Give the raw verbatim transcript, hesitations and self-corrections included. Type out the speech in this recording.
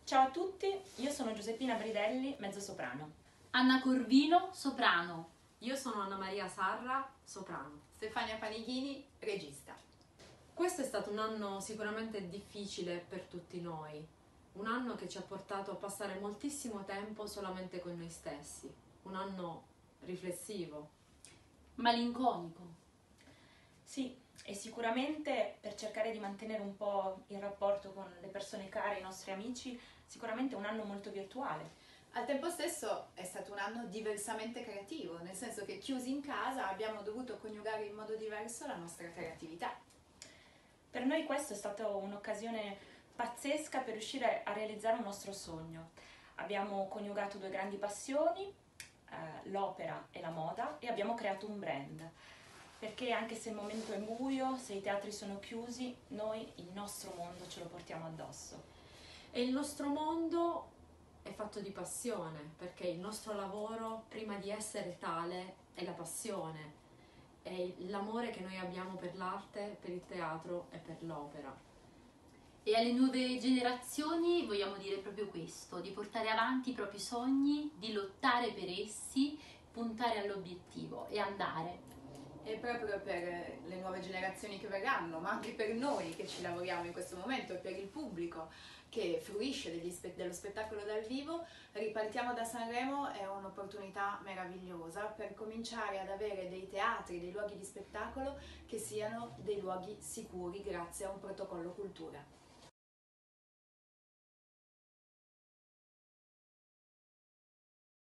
Ciao a tutti, io sono Giuseppina Bridelli, mezzosoprano. Anna Corvino, soprano. Io sono Anna Maria Sarra, soprano. Stefania Panichini, regista. Questo è stato un anno sicuramente difficile per tutti noi, un anno che ci ha portato a passare moltissimo tempo solamente con noi stessi, un anno riflessivo. Malinconico. Sì, e sicuramente per cercare di mantenere un po' il rapporto con le persone care, i nostri amici, sicuramente un anno molto virtuale. Al tempo stesso è stato un anno diversamente creativo, nel senso che chiusi in casa abbiamo dovuto coniugare in modo diverso la nostra creatività. Per noi questa è stata un'occasione pazzesca per riuscire a realizzare un nostro sogno. Abbiamo coniugato due grandi passioni, eh, l'opera e la moda, e abbiamo creato un brand. Perché anche se il momento è buio, se i teatri sono chiusi, noi il nostro mondo ce lo portiamo addosso. E il nostro mondo è fatto di passione, perché il nostro lavoro, prima di essere tale, è la passione, è l'amore che noi abbiamo per l'arte, per il teatro e per l'opera. E alle nuove generazioni vogliamo dire proprio questo, di portare avanti i propri sogni, di lottare per essi, puntare all'obiettivo e andare. E proprio per le nuove generazioni che verranno, ma anche per noi che ci lavoriamo in questo momento e per il pubblico che fruisce degli spe- dello spettacolo dal vivo, Ripartiamo da Sanremo è un'opportunità meravigliosa per cominciare ad avere dei teatri, dei luoghi di spettacolo che siano dei luoghi sicuri grazie a un protocollo cultura.